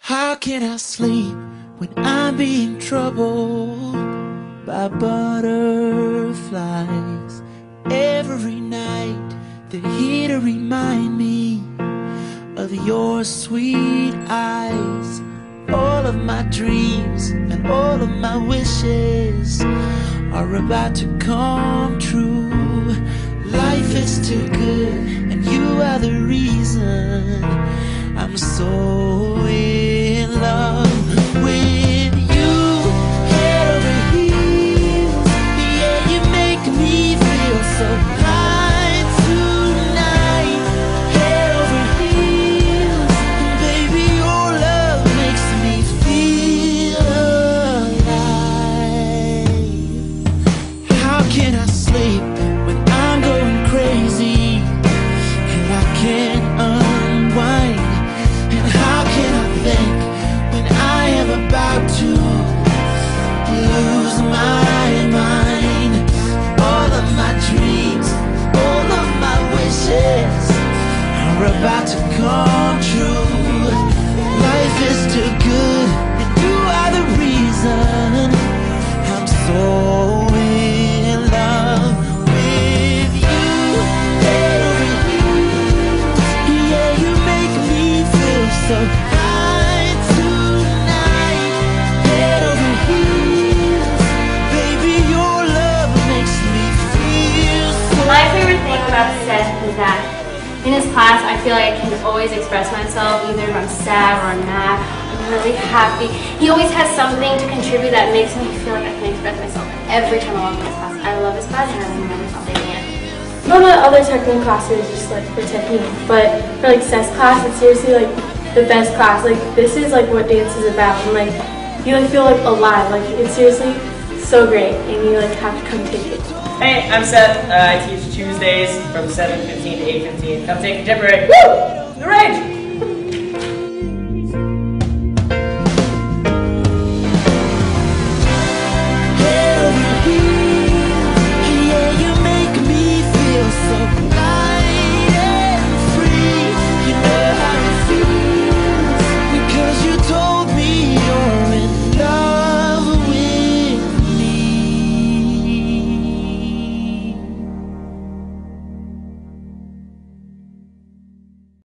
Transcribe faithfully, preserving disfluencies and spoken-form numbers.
How can I sleep when I'm being troubled by butterflies? Every night they're here to remind me of your sweet eyes. All of my dreams and all of my wishes are about to come true. Life is too good and you are the reason I'm so in love with you. Head over heels, yeah, you make me feel so high tonight. Head over heels, baby, your love makes me feel alive. How can I sleep when I'm going crazy and I can't unwind? And how can I think when I am about to lose my mind? All of my dreams, all of my wishes are about to come true. Life is too good and you are the reason I'm so in love with you. Head over heels, yeah, you make me feel so high tonight. Head over heels, baby, your love makes me feel so. My favorite thing about Seth is that in his class I feel like I can always express myself, either if I'm sad or I'm mad, I'm really happy. He always has something to contribute that makes me feel like I can express myself every time I walk in his class. I love his class and I will never stop taking it. None of the other technical classes just like for technique, but for like Seth's class, it's seriously like the best class. Like this is like what dance is about, and like you like feel like alive. Like it's seriously so great, and you like have to come take it. Hey, I'm Seth. Uh, I teach Tuesdays from seven fifteen to eight fifteen. Come take contemporary. Woo! The rage!